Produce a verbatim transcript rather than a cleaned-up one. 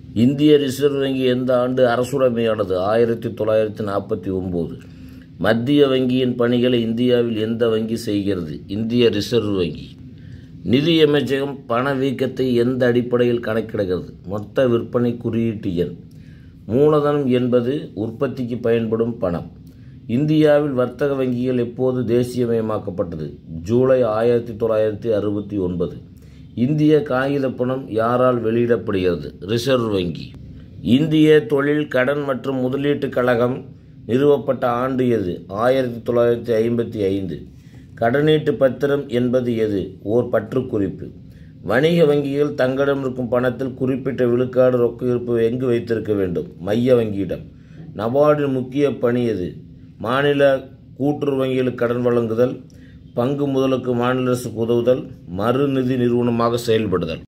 இந்திய ரிசர்வ் வங்கி எந்த ஆண்டு அரசுடைமையானது? ஆயிரத்தி தொள்ளாயிரத்தி நாற்பத்தி ஒம்பது. மத்திய வங்கியின் பணிகளை இந்தியாவில் எந்த வங்கி செய்கிறது? இந்திய ரிசர்வ் வங்கி. நிதியமைச்சகம் பணவீக்கத்தை எந்த அடிப்படையில் கணக்கிடுகிறது? மொத்த விற்பனை குறியீட்டு எண். மூலதனம் என்பது உற்பத்திக்கு பயன்படும் பணம். இந்தியாவில் வர்த்தக வங்கிகள் எப்போது தேசியமயமாக்கப்பட்டது? ஜூலை ஆயிரத்தி தொள்ளாயிரத்தி அறுபத்தி ஒன்பது. இந்திய காகித பணம் யாரால் வெளியிடப்படுகிறது? ரிசர்வ் வங்கி. இந்திய தொழில் கடன் மற்றும் முதலீட்டுக் கழகம் நிறுவப்பட்ட ஆண்டு எது? ஆயிரத்தி தொள்ளாயிரத்தி ஐம்பத்தி ஐந்து. கடனீட்டு பத்திரம் என்பது எது? ஓர் பற்றுக்குறிப்பு. வணிக வங்கிகள் தங்களிடம் இருக்கும் பணத்தில் குறிப்பிட்ட விழுக்காடு ரொக்க இருப்பு எங்கு வைத்திருக்க வேண்டும்? மைய வங்கியிடம். நபார்டின் முக்கிய பணி எது? மாநில கூட்டுறவு வங்கிகளுக்கு கடன் வழங்குதல், பங்கு முதலுக்கு மாநில அரசுக்கு உதவுதல், மறுநிதி நிறுவனமாக செயல்படுதல்.